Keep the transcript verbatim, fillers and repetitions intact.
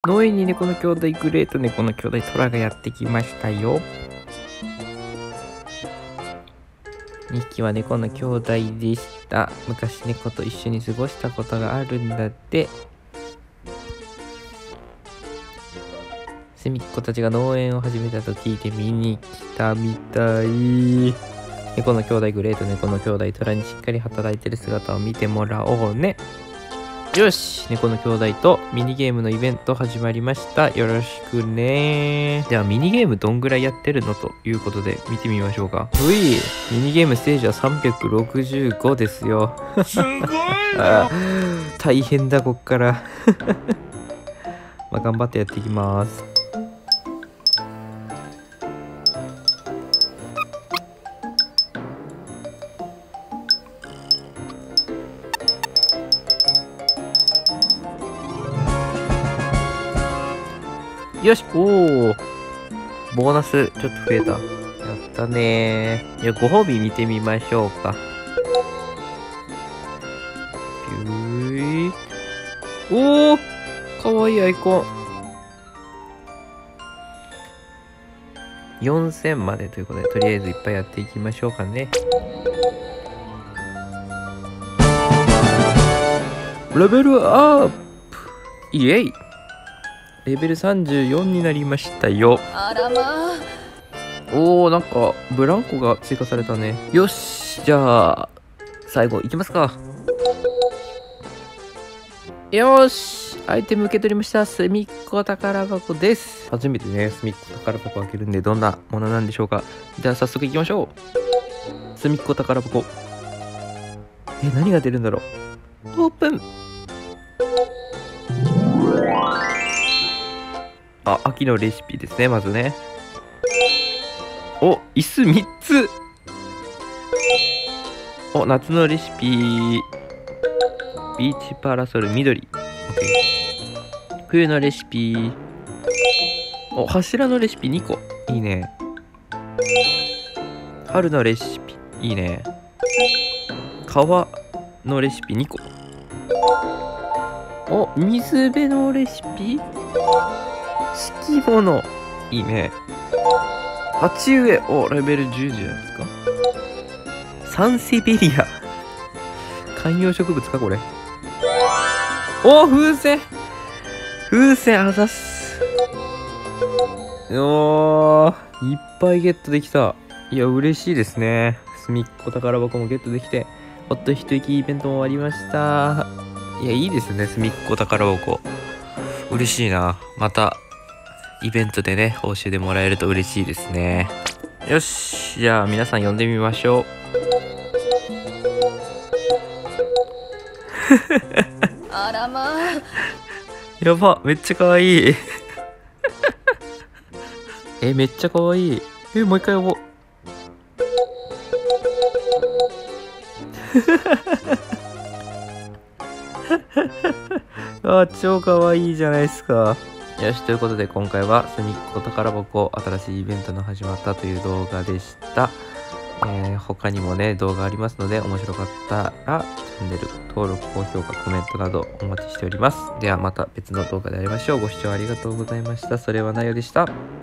農園に猫の兄弟グレーと猫の兄弟トラがやってきましたよ。にひきは猫の兄弟でした。昔猫と一緒に過ごしたことがあるんだって。すみっこたちが農園を始めたと聞いて見に来たみたい。猫の兄弟グレーと猫の兄弟トラにしっかり働いてる姿を見てもらおうね。よし、猫の兄弟とミニゲームのイベント始まりました。よろしくね。じゃあミニゲームどんぐらいやってるのということで見てみましょうか。うい、ミニゲームステージはさんびゃくろくじゅうごですよ。 すごいあ、大変だこっからまあ頑張ってやっていきます。よし、おお、ボーナスちょっと増えた。やったねー。じゃあご褒美見てみましょうか。ピューイ。おお、かわいいアイコン。よんせんまでということで、とりあえずいっぱいやっていきましょうかね。レベルアップ、イエイ。レベルさんじゅうよんになりましたよ。 あらまあ。 おー、なんかブランコが追加されたね。よし、じゃあ最後いきますか。よし、アイテム受け取りました。すみっこ宝箱です。初めてね、すみっこ宝箱開けるんで、どんなものなんでしょうか。じゃあ早速いきましょう。すみっこ宝箱。え、何が出るんだろう。オープン。あ、秋のレシピですね、まずね。お、椅子みっつ。お、夏のレシピ。ビーチパラソル緑。OK。冬のレシピ。お、柱のレシピにこ。いいね。春のレシピ。いいね。川のレシピにこ。お、水辺のレシピ。敷物。いいね。鉢植え。お、レベルじゅうじゃないですか。サンセベリア。観葉植物かこれ。お、風船。風船あざっす。おー、いっぱいゲットできた。いや、嬉しいですね。すみっこ宝箱もゲットできて、ほっと一息イベントも終わりました。いや、いいですね、すみっこ宝箱。嬉しいな。またイベントでね、報酬でもらえると嬉しいですね。よし、じゃあ皆さん呼んでみましょう。 あらまあ。 やば、めっちゃかわいい。え、めっちゃかわいい。え、もう一回呼ぼう。あ、超かわいいじゃないですか。よし、ということで今回はすみっこ宝箱新しいイベントの始まったという動画でした。えー、他にもね、動画ありますので、面白かったらチャンネル登録、高評価、コメントなどお待ちしております。ではまた別の動画で会いましょう。ご視聴ありがとうございました。それはなよでした。